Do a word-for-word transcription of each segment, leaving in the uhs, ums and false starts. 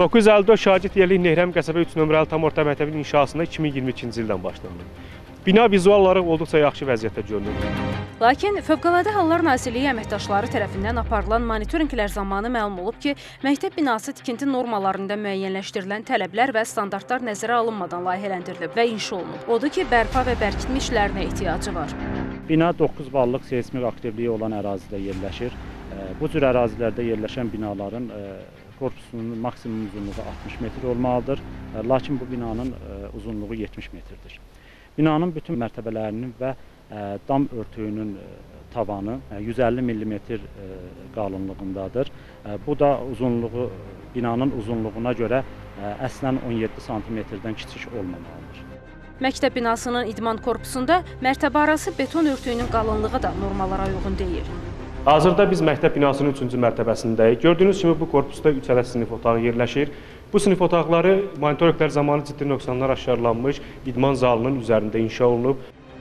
doqquz yüz əlli dörd Şagird yerli Nehrəm qəsəbə üç nömrəli tam orta məktəbinin inşasına iki min iyirmi ikinci ildən başlanılıb. Bina vizual olaraq olduqca yaxşı vəziyyətdə görünür. Lakin Fövqəladə Hallar Nazirliyi əməkdaşları tərəfindən aparılan monitorinqlər zamanı məlum olub ki, məktəb binası tikinti normalarında müəyyənləşdirilən tələblər və standartlar nəzərə alınmadan layihələndirilib və inşa olunub. Odur ki, bərpa və bərkitmə işlərinə ehtiyacı var. Bina doqquz ballıq seismik aktivliyi olan ərazidə yerləşir. Bu cür ərazilərdə yerləşən binaların korpusunun maksimum uzunluğu altmış metr olmalıdır. Lakin bu binanın uzunluğu yetmiş metrdir. Binanın bütün mərtəbələrinin və dam örtüyünün tavanı yüz əlli millimetr qalınlığındadır. Bu da uzunluğu, binanın uzunluğuna görə əslən on yeddi santimetrdən kiçik olmamalıdır. Məktəb binasının idman korpusunda mərtəbə arası beton örtüyünün qalınlığı da normalara uyğun deyil. Hazırda biz məktəb binasının üçüncü mərtəbəsindəyik. Gördüyünüz kimi bu korpusda üç ədəd sinif otağı yerləşir. Bu sinif otaqları monitorinqlər zamanı ciddi nöqsanlar aşkarlanmış, idman zalının üzərində inşa olunub.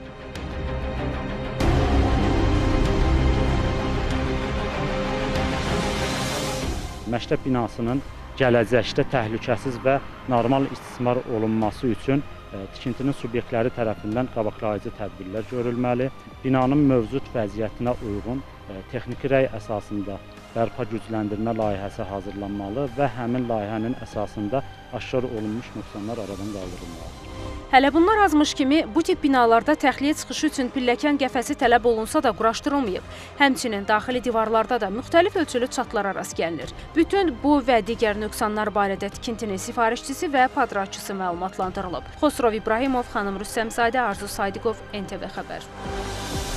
Məktəb binasının gələcəkdə təhlükəsiz və normal istismar olunması üçün tikintinin subyektləri tərəfindən qabaqlayıcı tədbirlər görülməli. Binanın mövcud vəziyyətinə uyğun texniki rəy əsasında bərpa gücləndirmə layihəsi hazırlanmalı və həmin layihənin əsasında aşkar olunmuş nöqsanlar aradan qaldırılmalıdır. Hələ bunlar azmış kimi bu tip binalarda təxliyə çıxışı üçün pilləkən qəfəsi tələb olunsa da quraşdırılmayıb. Həmçinin daxili divarlarda da müxtəlif ölçülü çatlara rast gəlinir. Bütün bu və digər nöqsanlar barədə tikintinin sifarişçisi və padratçısı məlumatlandırılıb. Xosrov İbrahimov, xanım Rüstəmzadə, Arzu Saydıqov, N T V Xəbər.